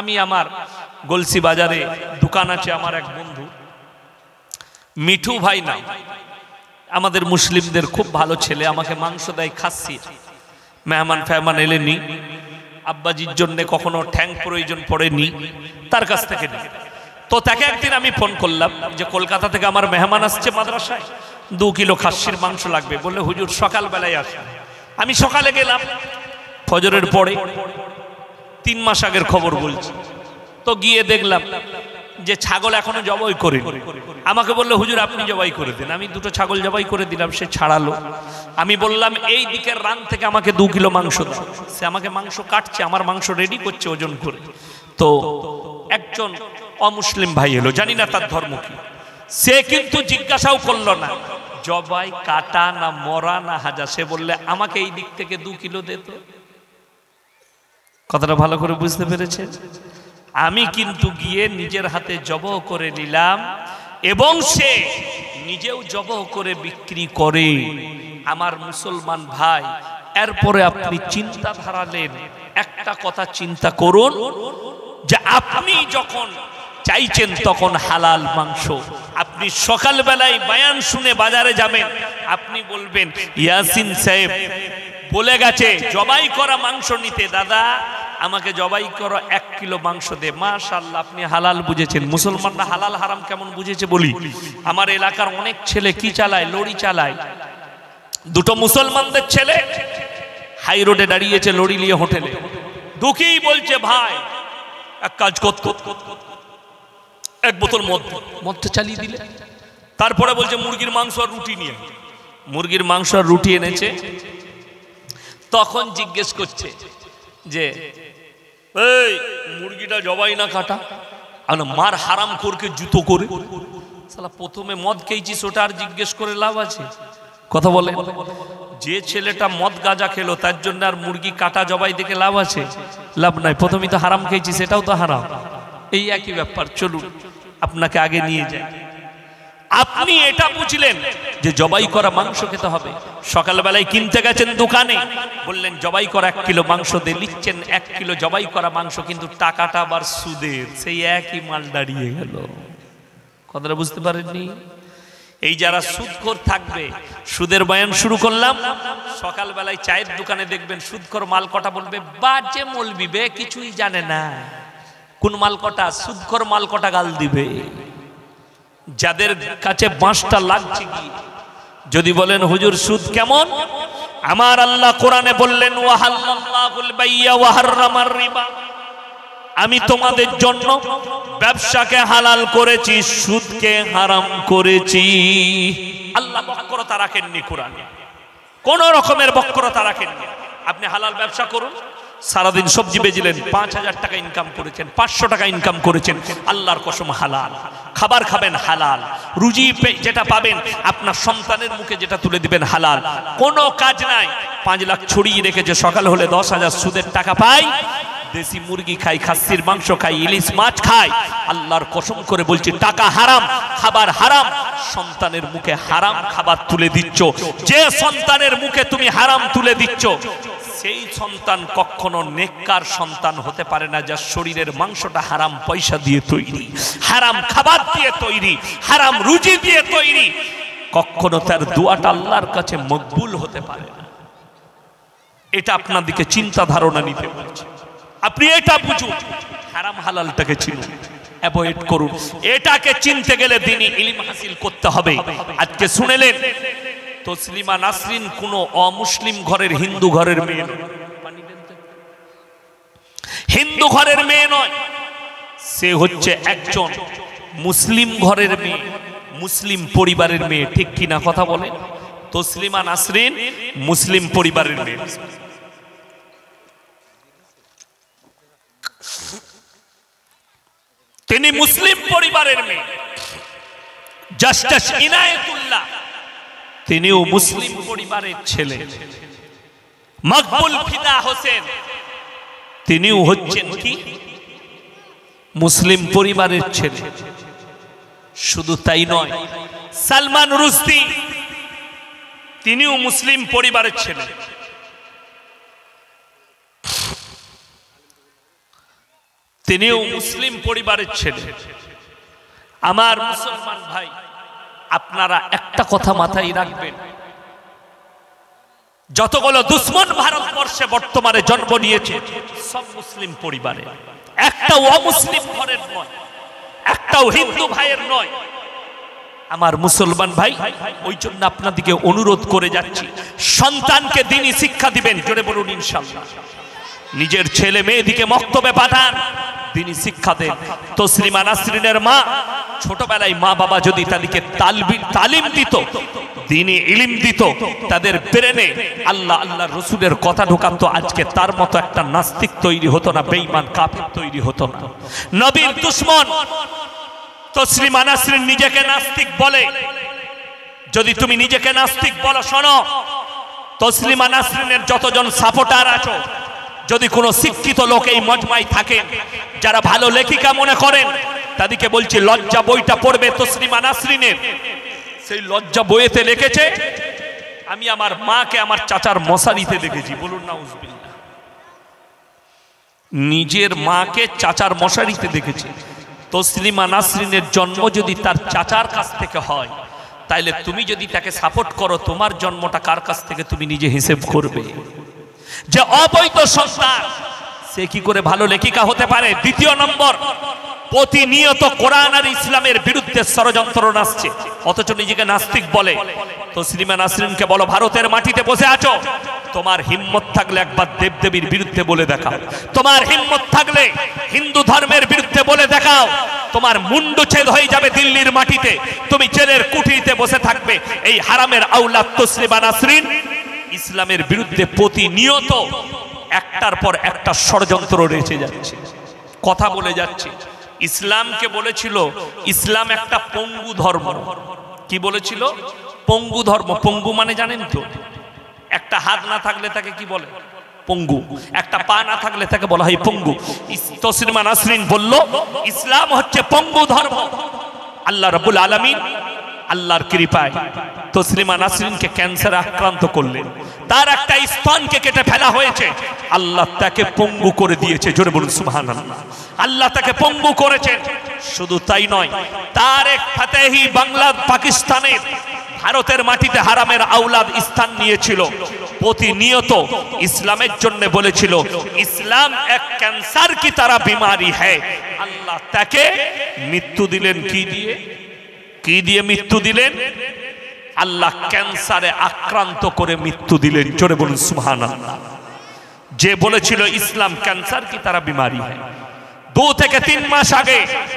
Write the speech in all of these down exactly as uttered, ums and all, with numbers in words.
আমি আমার গলসি বাজারে দোকান আছে, আমার এক বন্ধু মিঠু ভাই নাম, আমাদের মুসলিমদের খুব ভালো ছেলে, আমাকে মাংস দেয় খাসির। মেহমান ফেহমান এলে নি, আব্বাজির জন্য কখনো ঠ্যাং প্রয়োজন পড়েনি, তার কাছ থেকে নি। তো তাকে একদিন আমি ফোন করলাম যে কলকাতা থেকে আমার মেহমান আসছে মাদ্রাসায়, দু কিলো খাসির মাংস লাগবে। বললে হুজুর সকালবেলায় আসবে। আমি সকালে গেলাম ফজরের পরে, তিন মাস আগের খবর বলছি। তো গিয়ে দেখলাম যে ছাগল এখনো জবাই করে। আমাকে বললো হুজুর আপনি জবাই করে দিন। আমি দুটো ছাগল জবাই করে দিলাম, সে ছাড়ালো। আমি বললাম এই দিকের রান থেকে আমাকে দু কিলো মাংস দাও। সে আমাকে মাংস কাটছে, আমার মাংস রেডি করছে ওজন করে। তো একজন অমুসলিম ভাই এলো, জানি না তার ধর্ম কি, সে কিন্তু জিজ্ঞাসাও করলো না জবাই কাটা না মরা না হাজা। সে বললে আমাকে এই দিক থেকে দু কিলো দে তো। কথাটা ভালো করে বুঝতে পেরেছে? আমি কিন্তু গিয়ে নিজের হাতে জবাই করে নিলাম এবং সে নিজেও জবাই করে বিক্রি করে। আমার মুসলমান ভাই, এরপরে আপনি চিন্তা ধারালেন, একটা কথা চিন্তা করুন যে আপনি যখন চাইছেন তখন হালাল মাংস, আপনি সকালবেলায় বয়ান শুনে বাজারে যাবেন, আপনি বলবেন ইয়াসিন সাহেব বলে গেছে জবাই করা মাংস নিতে, দাদা আমাকে জবাই করো এক কিলো মাংস দে। মাশাআল্লাহ, আপনি হালাল বুঝেছেন। মুসলমানরা হালাল হারাম কেমন বুঝেছে বলি। আমার এলাকার অনেক ছেলে কি চালায়, লরি চালায়। দুটো মুসলমানদের ছেলে হাই রোডে দাঁড়িয়েছে লরি নিয়ে হোটেলে, দুঃখী বলছে ভাই এক কাজ করত, এক বোতল মদ মদটা চালিয়ে দিলে। তারপরে বলছে মুরগির মাংস আর রুটি নিয়ে। মুরগির মাংস আর রুটি এনেছে। তখন জিজ্ঞেস করছে যে এই মুরগিটা জবাই না কাটা? মার হারাম করকে জুতো করে। শালা প্রথমে মদ খেয়েছিস ওটা আর জিজ্ঞেস করে লাভ আছে? কথা বলে, যে ছেলেটা মদ গাঁজা খেলো তার জন্য আর মুরগি কাটা জবাই দেখে লাভ আছে? লাভ নাই। প্রথমেই তো হারাম খেয়েছি, সেটাও তো হারাম। এই একই ব্যাপার। চলুন আপনাকে আগে নিয়ে যাই। আপনি এটা বুঝলেন যে জবাই করা মাংস খেতে হবে। সকালবেলায় কিনতে গেছেন দোকানে, বললেন জবাই করা এক কিলো মাংস দিয়ে, লিখছেন এক কিলো জবাই করা মাংস, কিন্তু টাকাটা আবার সুদের, সেই একই মাল দাঁড়িয়ে গেল। কথাটা বুঝতে পারেননি? এই যারা সুদখোর থাকবে, সুদের বয়ান শুরু করলাম, সকালবেলায় চায়ের দোকানে দেখবেন সুদখোর মাল কটা বলবে বাজে মৌলবি বে, কিছুই জানে না। কোন মাল কটা? সুদখোর মাল কটা গাল দিবে। যাদের কাছে বাঁশটা লাগছে কি, যদি বলেন হুজুর সুদ কেমন, আমার আল্লাহ কোরআনে বললেন ওয়াহাল্লাল্লাহুল বাইয়া ওয়া হাররামার রিবা, আমি তোমাদের জন্য ব্যবসাকে হালাল করেছি, সুদকে হারাম করেছি। আল্লাহ বক্রতা রাখেননি কোরআনে, কোন রকমের বক্রতা রাখেননি। আপনি হালাল ব্যবসা করুন, সারাদিন সবজি বেচিলেন, পাঁচ হাজার টাকা ইনকাম করেছেন, পাঁচশো টাকা ইনকাম করেছেন, আল্লাহর কসম হালাল। খাবার খাবেন হালাল, রুজি যেটা পাবেন আপনার সন্তানের মুখে যেটা তুলে দিবেন হালাল। কোনো কাজ নাই। পাঁচ লাখ ছড়িয়ে রেখেছে, সকাল হলে দশ হাজার সুদের টাকা পাই, দেশি মুরগি খাই, খাসির মাংস খাই, ইলিশ মাছ খাই। আল্লাহর কসম করে বলছি টাকা হারাম, খাবার হারাম, সন্তানের মুখে হারাম খাবার তুলে দিচ্ছ। যে সন্তানের মুখে তুমি হারাম তুলে দিচ্ছ, সেই সন্তান কখনো নেককার সন্তান হতে পারে না, যার শরীরের মাংসটা হারাম পয়সা দিয়ে তৈরি, হারাম খাবার দিয়ে তৈরি, হারাম রুজি দিয়ে তৈরি। কখনো তার দোয়াটা আল্লাহর কাছে মকবুল হতে পারে না। এটা আপনার দিকে চিন্তা ধারণা নিতে বলছে। আপনি এটা বুঝুন, হারাম হালালটাকে চিনুন, অ্যাভয়েড করুন। এটাকে চিনতে গেলে দ্বীনি ইলম হাসিল করতে হবে। আজকে শুনেলেন তসলিমা নাসরিন কোন অমুসলিম ঘরের হিন্দু ঘরের মেয়ে নয়, হিন্দু ঘরের মেয়ে নয়, সে হচ্ছে একজন মুসলিম ঘরের মেয়ে, মুসলিম পরিবারের মেয়ে। ঠিক কিনা কথা বলেন? তসলিমা নাসরিন মুসলিম পরিবারের মেয়ে। তিনি মুসলিম পরিবারের মেয়ে। জাস্টিস ইনায়েতুল্লাহ তিনিও মুসলিম পরিবারের ছেলে। মকবুল ফিদা হোসেন তিনিও হচ্ছেন কি মুসলিম পরিবারের ছেলে। শুধু তাই নয়, সালমান রুশদি তিনিও মুসলিম পরিবারের ছেলে। তিনিও মুসলিম পরিবারের ছেলে। আমার মুসলমান ভাই, আপনারা একটা কথা মাথায় রাখবেন, যতগুলো দুশ্মন ভারতবর্ষে বর্তমানে জন্ম নিয়েছে সব মুসলিম পরিবারে, একটাও অমুসলিম ঘরের নয়, একটাও হিন্দু ভাইয়ের নয়। আমার মুসলমান ভাই, ওই জন্য আপনাদেরকে অনুরোধ করে যাচ্ছি, সন্তানকে দ্বীনি শিক্ষা দিবেন, জোরে বলুন ইনশাআল্লাহ। নিজের ছেলে মেয়েদিকে মক্তবে পাঠান, দ্বীনি শিক্ষা দেন। তসলিমা নাসরিনের মা ছোটবেলায় মা বাবা যদি তাদেরকে তালিম দিত, দ্বীনি ইলম দিত, তাদের ব্রেনে আল্লাহ আল্লাহ রসুলের কথা ঢোকাতো, আজকে তার মতো একটা নাস্তিক তৈরি হতো না, বেঈমান কাফির তৈরি হতো না। নবীর দুশ্মন তসলিমা নাসরিন নিজেকে নাস্তিক বলে। যদি তুমি নিজেকে নাস্তিক বলো, শোনো, তসলিমা নাসরিনের যতজন সাপোর্টার আছো, যদি কোনো শিক্ষিত লোক এই মজমায় থাকেন যারা ভালো লেখিকা মনে করেন, তাদেরকে বলছি লজ্জা বইটা পড়বে তসলিমা নাসরিনের। সেই লজ্জা বইয়েতে লিখেছে, আমি আমার মাকে আমার চাচার মশারিতে দেখেছি। বলুন নাউজুবিল্লাহ। নিজের মাকে চাচার মশারিতে দেখেছি। তসলিমা নাসরিনের জন্ম যদি তার চাচার কাছ থেকে হয়, তাইলে তুমি যদি তাকে সাপোর্ট করো, তোমার জন্মটা কার কাছ থেকে তুমি নিজে হিসেব করবে। যে অবৈধ সন্তান, সে কি করে ভালো লেখিকা হতে পারে? দ্বিতীয় নম্বর, প্রতিনিয়ত কোরআন আর ইসলামের বিরুদ্ধে ষড়যন্ত্র নাচছে, অথচ নিজেকে নাস্তিক বলে। তসলিমা নাসরিনকে বলো, ভারতের মাটিতে বসে আছো, তোমার হিম্মত থাকলে একবার দেবদেবীর বিরুদ্ধে বলে দেখাও, তোমার হিম্মত থাকলে হিন্দু ধর্মের বিরুদ্ধে বলে দেখাও, তোমার মুন্ডুচ্ছেদ হয়ে যাবে দিল্লির মাটিতে, তুমি জেলের কুঠিতে বসে থাকবে। এই হারামের আওলাদ তসলিমা নাসরিন ইসলামের বিরুদ্ধে প্রতিনিয়ত একটার পর একটা ষড়যন্ত্র রয়েছে যাচ্ছে, কথা বলে যাচ্ছে। ইসলামকে বলেছিল ইসলাম একটা পঙ্গু ধর্ম। কি বলেছিল? পঙ্গু ধর্ম। পঙ্গু মানে জানেন তো, একটা হাত না থাকলে তাকে কি বলে? পঙ্গু। একটা পা না থাকলে তাকে বলা হয় পঙ্গু। তসলিমা নাসরিন বলল ইসলাম হচ্ছে পঙ্গু ধর্ম। আল্লাহ রাব্বুল আলামিন আল্লাহর কৃপায় তসলিমা নাসরিনকে ক্যান্সারে আক্রান্ত করলেন, তার একটা স্তনকে কেটে ফেলা হয়েছে, আল্লাহ তাকে পঙ্গু করে দিয়েছে। জোরে বলুন সুবহানাল্লাহ। আল্লাহ তাকে পঙ্গু করেছেন। শুধু তাই নয়, তারেক ফাতেহি বাংলা পাকিস্তানের ভারতের মাটিতে হারামের আওলাদ স্থান নিয়েছিল, প্রতিনিয়ত ইসলামের জন্য বলেছিল ইসলাম এক ক্যান্সার কি তারা বিমারি হ্যায়। আল্লাহ তাকে মৃত্যু দিলেন কি দিয়ে? কি দিয়ে মৃত্যু দিলেন? আল্লাহ ক্যান্সারে আক্রান্ত করে মৃত্যু দিলেন। জোরে বলুন সুবহানাল্লাহ। যে বলেছিল ইসলাম ক্যান্সার কি তারা বিমারি হ্যায়, দু থেকে তিন মাস আগে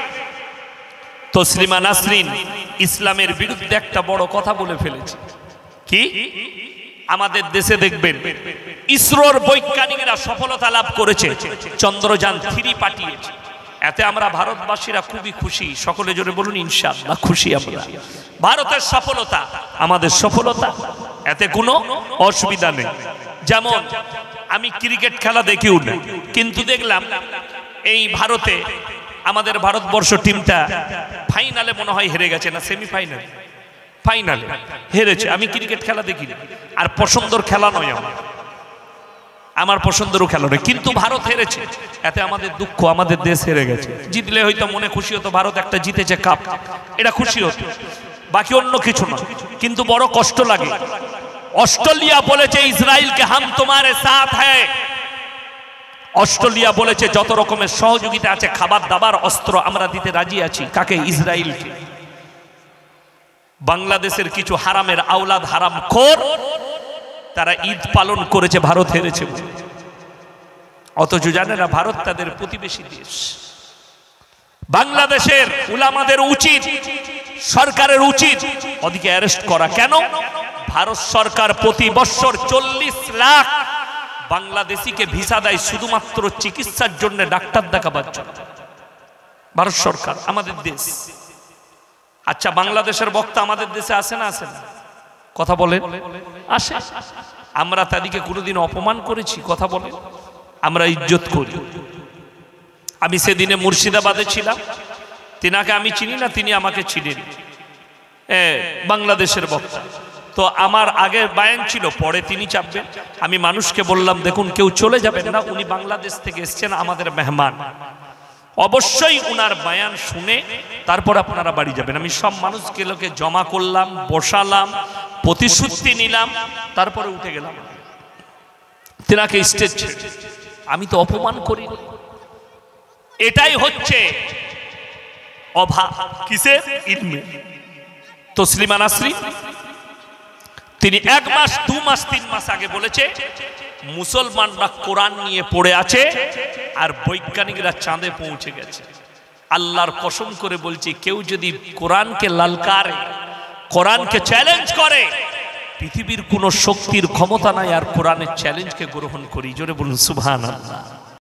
তসলিমা নাসরিন ইসলামের বিরুদ্ধে একটা বড় কথা বলে ফেলেছে। কি? আমাদের দেশে দেখবেন ইসরোর বৈজ্ঞানিকরা সফলতা লাভ করেছে, চন্দ্রযান থ্রি পাঠিয়েছে। এতে আমরা ভারতবাসীরা খুবই খুশি। সকলে জোরে বলুন ইনশাআল্লাহ। খুশি আমরা। ভারতের সফলতা আমাদের সফলতা, এতে কোনো অসুবিধা নেই। যেমন আমি ক্রিকেট খেলা দেখিও না, কিন্তু দেখলাম এই ভারতে আমাদের ভারতবর্ষ টিমটা ফাইনালে মনে হয় হেরে গেছে, না সেমিফাইনালে, ফাইনালে হেরেছে। আমি ক্রিকেট খেলা দেখি না, আর পছন্দর খেলা নয় আমার, আমার পছন্দেরও খেলা নয়, কিন্তু ভারত হেরেছে, এতে আমাদের দুঃখ। আমাদের দেশ হেরে গেছে। জিতলে হয়তো মনে খুশি হতো, ভারত একটা জিতেছে কাপ, এটা খুশি হতো, বাকি অন্য কিছু না। কিন্তু বড় কষ্ট লাগে। অস্ট্রেলিয়া বলেছে ইসরায়েলকে হাম তোমারে সাথ হ্যায়। অস্ট্রেলিয়া বলেছে যত রকমের সহযোগিতা আছে, খাবার দাবার অস্ত্র আমরা দিতে রাজি আছি। কাকে? ইসরায়েলকে। বাংলাদেশের কিছু হারামের আওলাদ হারামখোর, তারা ঈদ পালন করেছে ভারত হেরেছে, অথচ জানে না ভারত তাদের প্রতিবেশী দেশ। বাংলাদেশের উলামাদের উচিত, সরকারের উচিত ওদিকে অ্যারেস্ট করা। কেন? ভারত সরকার প্রতি বছর চল্লিশ লাখ বাংলাদেশিকে ভিসা দেয় শুধুমাত্র চিকিৎসার জন্য, ডাক্তার দেখাবার জন্য। ভারত সরকার, আমাদের দেশ। আচ্ছা, বাংলাদেশের বক্তা আমাদের দেশে আসে না? আসে না? কথা বলে আসে। আমরা তাদেরকে কোনোদিন অপমান করেছি? কথা বলে আমরা ইজ্জত করি। আমি সেদিনে মুর্শিদাবাদে ছিলাম, তিনাকে আমি চিনি না, তিনি আমাকে চিনেন, বাংলাদেশের বক্তা। তো আমার আগে বায়ান ছিল, পরে তিনি চাপবেন। আমি মানুষকে বললাম দেখুন কেউ চলে যাবেন না, উনি বাংলাদেশ থেকে এসছেন, আমাদের মেহমান। অবশ্যই উনার বয়ান শুনে তারপর আপনারা বাড়ি যাবেন। আমি সব মানুষকে লোকে জমা করলাম, বসালাম, প্রতিশ্রুতি নিলাম, তারপরে উঠে গেলাম। তেনাকে স্টেজ ছেড়ে আমি তো অপমান করি। এটাই হচ্ছে অভাব কিসের? ইলমে। তসলিমা নাসরিন তিনি এক মাস দু মাস তিন মাস আগে বলেছে মুসলমানরা কোরআন নিয়ে পড়ে আছে আর বৈজ্ঞানিকরা চাঁদে পৌঁছে গেছে। আল্লাহর কসম করে বলছি, কেউ যদি কোরআনকে লালকারে, কোরআনকে চ্যালেঞ্জ করে, পৃথিবীর কোন শক্তির ক্ষমতা নাই আর কোরআনের চ্যালেঞ্জকে গ্রহণ করি। জোরে বলুন সুবহানাল্লাহ।